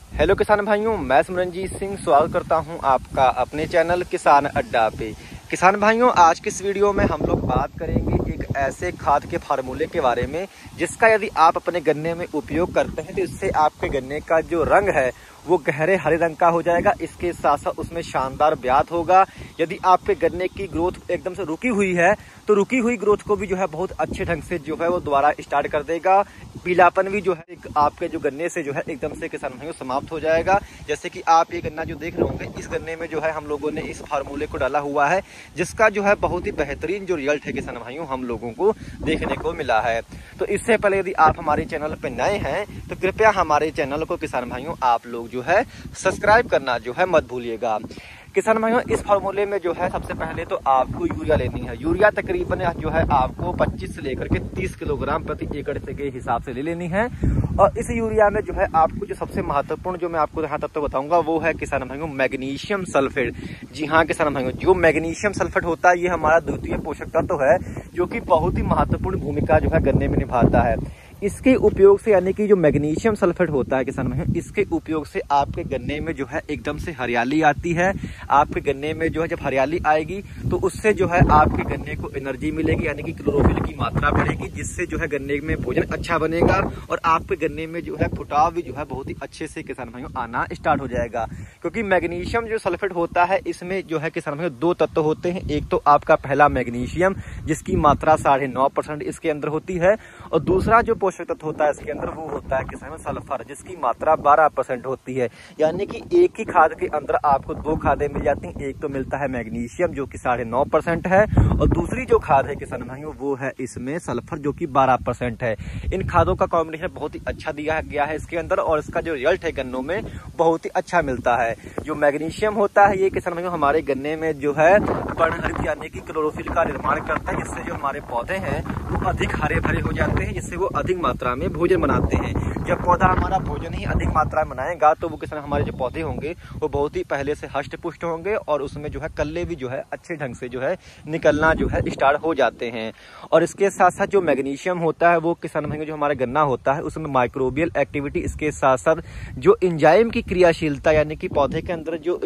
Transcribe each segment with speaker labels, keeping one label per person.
Speaker 1: Hello किसान भाइयों, मैं सिमरनजीत सिंह स्वागत करता हूं आपका अपने चैनल किसान अड्डा पे। किसान भाइयों, आज की इस वीडियो में हम लोग बात करेंगे एक ऐसे खाद के फार्मूले के बारे में जिसका यदि आप अपने गन्ने में उपयोग करते हैं तो इससे आपके गन्ने का जो रंग है वो गहरे हरे रंग का हो जाएगा। इसके साथ साथ उसमें शानदार ब्यात होगा। यदि आपके गन्ने की ग्रोथ एकदम से रुकी हुई है तो रुकी हुई ग्रोथ को भी जो है बहुत अच्छे ढंग से जो है वो दोबारा स्टार्ट कर देगा। पीलापन भी जो है आपके जो गन्ने से जो है एकदम से किसान भाइयों समाप्त हो जाएगा। जैसे कि आप ये गन्ना जो देख रहे होंगे, इस गन्ने में जो है हम लोगों ने इस फार्मूले को डाला हुआ है जिसका जो है बहुत ही बेहतरीन जो रिजल्ट है किसान भाइयों हम लोगों को देखने को मिला है। तो इससे पहले यदि आप हमारे चैनल पर नए हैं तो कृपया हमारे चैनल को किसान भाइयों आप लोग जो है सब्सक्राइब करना जो है मत भूलिएगा। किसान भाइयों, इस फार्मूले में जो है सबसे पहले तो आपको यूरिया लेनी है। यूरिया तकरीबन जो है आपको 25 से लेकर के 30 किलोग्राम प्रति एकड़ के हिसाब से ले लेनी है। और इस यूरिया में जो है आपको जो सबसे महत्वपूर्ण जो मैं आपको यहाँ तत्व बताऊंगा वो है किसान भाइयों मैग्नीशियम सल्फेट। जी हाँ किसान भाइयों, जो मैग्नीशियम सल्फेट होता है ये हमारा द्वितीय पोषक तत्व है जो कि बहुत ही महत्वपूर्ण भूमिका जो है गन्ने में निभाता है। इसके उपयोग से यानी कि जो मैग्नीशियम सल्फेट होता है किसान भाइयों, इसके उपयोग से आपके गन्ने में जो है एकदम से हरियाली आती है। आपके गन्ने में जो है जब हरियाली आएगी तो उससे जो है आपके गन्ने को एनर्जी मिलेगी यानी कि क्लोरोफिल की मात्रा बढ़ेगी, जिससे जो है गन्ने में भोजन अच्छा बनेगा और आपके गन्ने में जो है फुटाव भी जो है बहुत ही अच्छे से किसान भाइयों आना स्टार्ट हो जाएगा। क्योंकि मैग्नीशियम जो सल्फेट होता है इसमें जो है किसान भाइयों दो तत्व होते हैं। एक तो आपका पहला मैग्नीशियम जिसकी मात्रा 9.5% इसके अंदर होती है, और दूसरा जो पोषक तत्व होता है इसके अंदर वो होता है किसान सल्फर जिसकी मात्रा 12% होती है। यानी कि एक ही खाद के अंदर आपको दो खादें मिल जाती हैं। एक तो मिलता है मैग्नीशियम जो कि 9.5% है, और दूसरी जो खाद है किसान भाइयों वो है इसमें सल्फर जो कि 12% है। इन खादों का कॉम्बिनेशन बहुत ही अच्छा दिया गया है इसके अंदर, और इसका जो रिजल्ट है गन्नों में बहुत ही अच्छा मिलता है। जो मैग्नीशियम होता है ये किसान भाइयों हमारे गन्ने में जो है पर्णहरित यानी कि क्लोरोफिल का निर्माण करता है, जिससे जो हमारे पौधे हैं वो अधिक हरे भरे हो जाते हैं, जिससे वो अधिक मात्रा में भोजन बनाते हैं। जब पौधा हमारा भोजन ही अधिक मात्रा में बनाएगा तो वो किसान हमारे जो पौधे होंगे वो बहुत ही पहले से हष्ट पुष्ट होंगे और उसमें जो है कल्ले भी जो है अच्छे ढंग से जो है निकलना जो है स्टार्ट हो जाते हैं। और इसके साथ साथ जो मैग्नीशियम होता है वो किसान भाइयों जो हमारा गन्ना होता है उसमें माइक्रोबियल एक्टिविटी, इसके साथ साथ जो एंजाइम की क्रियाशीलता यानी कि पौधे के अंदर जो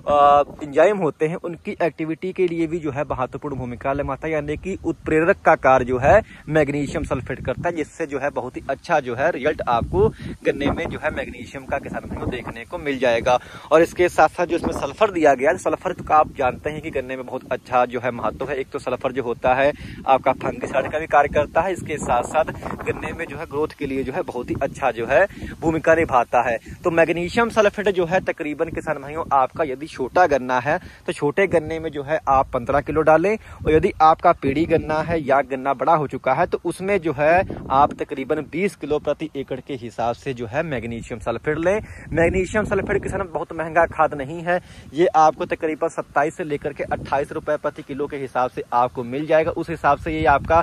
Speaker 1: एंजाइम होते हैं उनकी एक्टिविटी के लिए भी जो है महत्वपूर्ण भूमिका निभाता है। यानी कि उत्प्रेरक का कार्य जो है मैग्नीशियम सल्फेट करता है, जिससे जो है बहुत ही अच्छा जो है रिजल्ट आपको गन्ने में जो है मैग्नीशियम का किसान भाइयों देखने को मिल जाएगा। और इसके साथ साथ जो इसमें सल्फर दिया गया है, सल्फर तो आप जानते हैं कि गन्ने में बहुत अच्छा जो है महत्व है। एक तो सल्फर जो होता है आपका फंगिसाइड का भी कार्य करता है, इसके साथ साथ गन्ने में जो है ग्रोथ के लिए जो है बहुत ही अच्छा जो है भूमिका निभाता है। तो मैग्नीशियम सल्फेट जो है तकरीबन किसान भाइयों आपका यदि छोटा गन्ना है तो छोटे गन्ने में जो है आप 15 किलो डालें, और यदि आपका पीढ़ी गन्ना है या गन्ना बड़ा हो चुका है तो उसमें जो है आप तकरीबन 20 किलो प्रति एकड़ के हिसाब से जो है मैग्नीशियम सल्फेट लें। मैग्नीशियम सल्फेट किसान बहुत महंगा खाद नहीं है, ये आपको तकरीबन 27 से लेकर के 28 रुपए प्रति किलो के हिसाब से आपको मिल जाएगा। उस हिसाब से ये आपका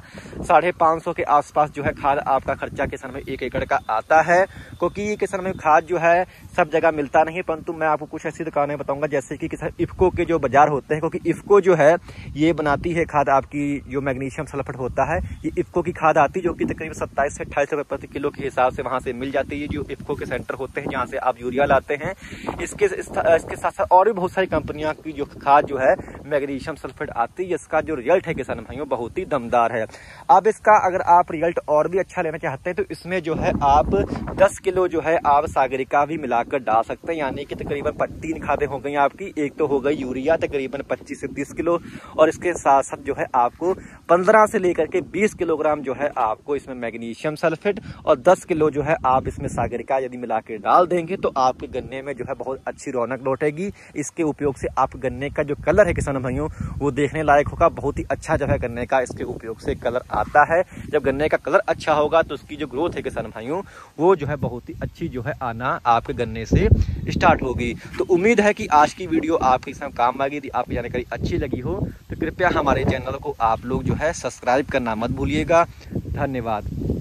Speaker 1: 550 के आसपास जो है खाद आपका खर्चा किसान में 1 एकड़ का आता है। क्योंकि ये किसान में खाद जो है सब जगह मिलता नहीं, परंतु मैं आपको कुछ ऐसी दुकानें बताऊंगा जैसे कि किसान इफ्को के जो बाजार होते हैं, क्योंकि इफ्को जो है ये बनाती है खाद आपकी जो मैग्नीशियम सल्फेट होता है, ये इफ्को की खाद आती है जो कि तकरीबन 27 से 28 रुपए प्रति किलो के हिसाब से वहां से मिल जाती है। जो इफ्को के सेंटर होते हैं जहां से आप यूरिया लाते हैं, इसके साथ साथ और भी बहुत सारी कंपनियां की जो खाद जो है मैग्नीशियम सल्फेट आती है, इसका जो रिजल्ट है किसान भाइयों बहुत ही दमदार है। अब इसका अगर आप रिजल्ट और भी अच्छा लेना चाहते हैं तो इसमें जो है आप 10 किलो जो है आप सागरिका भी मिलाकर डाल सकते हैं। यानी कि तकरीबन 3 खादें हो गई आपकी। एक तो हो गई यूरिया तकरीबन 25 से 30 किलो, और इसके साथ साथ जो है आपको 15 से लेकर के 20 किलोग्राम जो है आपको इसमें मैग्नीशियम सल्फेट और 10 किलो जो है आप इसमें सागरिका यदि मिला के डाल देंगे तो आपके गन्ने में जो है बहुत अच्छी रौनक लौटेगी। इसके उपयोग से आप गन्ने का जो कलर है किसान भाइयों वो देखने लायक होगा। बहुत ही अच्छा जो है गन्ने का इसके उपयोग से कलर आता है। जब गन्ने का कलर अच्छा होगा तो उसकी जो ग्रोथ है किसान भाइयों वो जो है बहुत ही अच्छी जो है आना आपके गन्ने से स्टार्ट होगी। तो उम्मीद है कि आज की वीडियो आपके साथ काम आएगी। यदि आपकी जानकारी अच्छी लगी हो तो कृपया हमारे चैनल को आप लोग जो है सब्सक्राइब करना मत भूलिएगा। धन्यवाद।